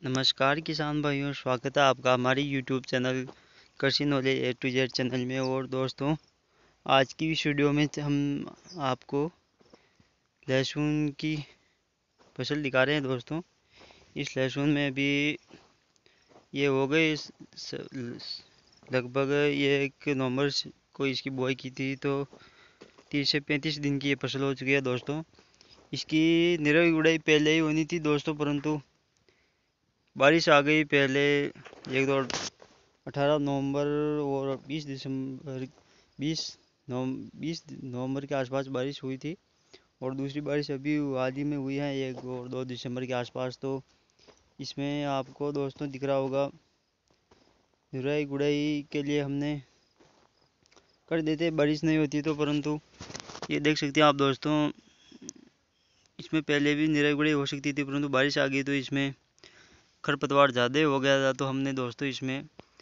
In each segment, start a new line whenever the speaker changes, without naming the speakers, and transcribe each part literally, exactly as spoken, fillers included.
नमस्कार किसान भाइयों, स्वागत है आपका हमारी यूट्यूब चैनल कृषि knowledge A to Z channel में। और दोस्तों, आज की इस वीडियो में हम आपको लहसुन की फसल दिखा रहे हैं। दोस्तों, इस लहसुन में अभी ये हो गए लगभग ये एक नवंबर को इसकी बुआई की थी, तो तीस से पैंतीस दिन की ये फसल हो चुकी है। दोस्तों, इसकी निराई गुड़ाई पहले ही होनी थी दोस्तों, परंतु बारिश आ गई पहले एक दो अठारह नवंबर और बीस दिसंबर बीस नवंबर बीस नवंबर के आसपास बारिश हुई थी। और दूसरी बारिश अभी हाल ही में हुई है एक और दो दिसंबर के आसपास। तो इसमें आपको दोस्तों दिख रहा होगा, निराई गुड़ाई के लिए हमने कर देते बारिश नहीं होती तो, परंतु ये देख सकते हैं आप दोस्तों, इसमें पहले भी निराई गुड़ाई हो सकती थी, परंतु बारिश आ गई तो इसमें खरपतवार ज़्यादा हो गया था। तो हमने दोस्तों इसमें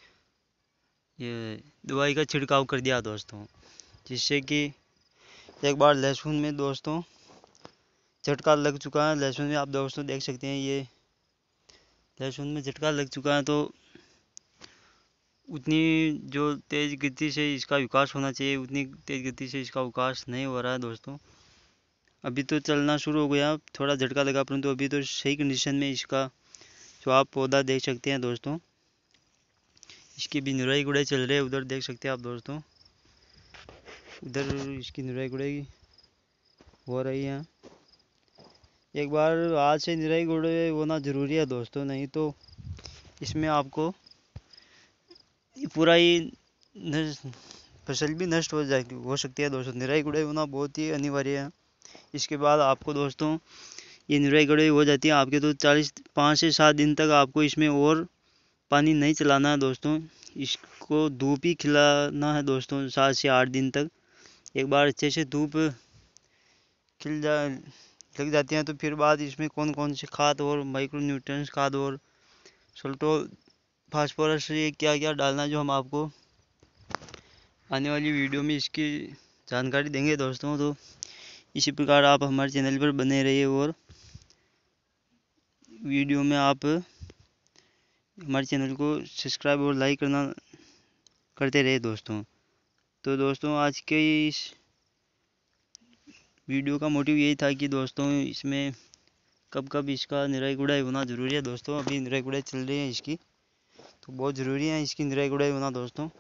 ये दवाई का छिड़काव कर दिया दोस्तों, जिससे कि एक बार लहसुन में दोस्तों झटका लग चुका है। लहसुन में आप दोस्तों देख सकते हैं, ये लहसुन में झटका लग चुका है। तो उतनी जो तेज़ गति से इसका विकास होना चाहिए, उतनी तेज़ गति से इसका विकास नहीं हो रहा है दोस्तों। अभी तो चलना शुरू हो गया, थोड़ा झटका लगा, परंतु अभी तो सही कंडीशन में इसका जो आप पौधा देख सकते हैं दोस्तों, इसकी भी निराई गुड़ाई चल रही है। उधर देख सकते हैं आप दोस्तों, उधर इसकी निराई गुड़ाई हो रही है। एक बार आज से निराई गुड़ाई होना ज़रूरी है दोस्तों, नहीं तो इसमें आपको पूरा ही फसल भी नष्ट हो जाएगी हो सकती है दोस्तों। निराई गुड़ाई होना बहुत ही अनिवार्य है। इसके बाद आपको दोस्तों ये निराई गुड़ाई हो जाती है आपके, तो चालीस पाँच से सात दिन तक आपको इसमें और पानी नहीं चलाना है दोस्तों। इसको धूप ही खिलाना है दोस्तों सात से आठ दिन तक। एक बार अच्छे से धूप खिल जा लग जाती हैं तो फिर बाद इसमें कौन कौन से खाद और माइक्रो न्यूट्रिएंट्स खाद और सल्टो फास्फोरस ये क्या क्या डालना है, जो हम आपको आने वाली वीडियो में इसकी जानकारी देंगे दोस्तों। तो इसी प्रकार आप हमारे चैनल पर बने रहिए और वीडियो में आप हमारे चैनल को सब्सक्राइब और लाइक करना करते रहे दोस्तों। तो दोस्तों, आज के इस वीडियो का मोटिव यही था कि दोस्तों इसमें कब कब इसका निराई गुड़ाई होना ज़रूरी है दोस्तों। अभी निराई गुड़ाई चल रही है इसकी, तो बहुत ज़रूरी है इसकी निराई गुड़ाई होना दोस्तों।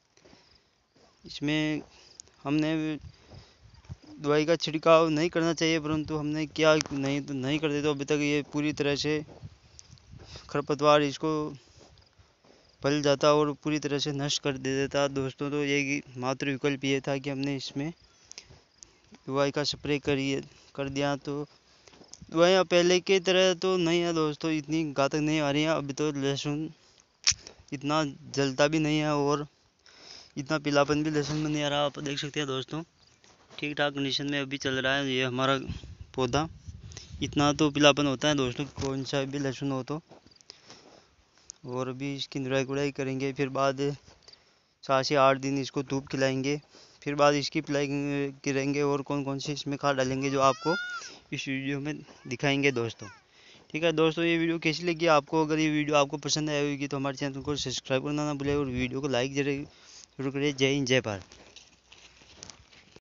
इसमें हमने दवाई का छिड़काव नहीं करना चाहिए, परंतु हमने क्या नहीं तो नहीं करते तो अभी तक ये पूरी तरह से खरपतवार इसको पल जाता और पूरी तरह से नष्ट कर दे देता दोस्तों। तो ये मात्र विकल्प ये था कि हमने इसमें दवाई का स्प्रे करिए कर दिया। तो दवाइयाँ पहले की तरह तो नहीं है दोस्तों, इतनी घातक नहीं आ रही हैं। अभी तो लहसुन इतना जलता भी नहीं है और इतना पीलापन भी लहसुन में नहीं आ रहा। आप देख सकते हैं दोस्तों, ठीक ठाक कंडीशन में अभी चल रहा है ये हमारा पौधा। इतना तो पीलापन होता है दोस्तों, कौन सा भी लहसुन हो तो। और अभी इसकी निराई गुड़ाई करेंगे, फिर बाद सात से आठ दिन इसको धूप खिलाएंगे, फिर बाद इसकी पिलाई करेंगे और कौन कौन सी इसमें खाद डालेंगे जो आपको इस वीडियो में दिखाएंगे दोस्तों। ठीक है दोस्तों, ये वीडियो कैसी लगी आपको? अगर ये वीडियो आपको पसंद आई होगी तो हमारे चैनल को सब्सक्राइब करना ना भूलें और वीडियो को लाइक जरूर करें। जय हिंद, जय भारत।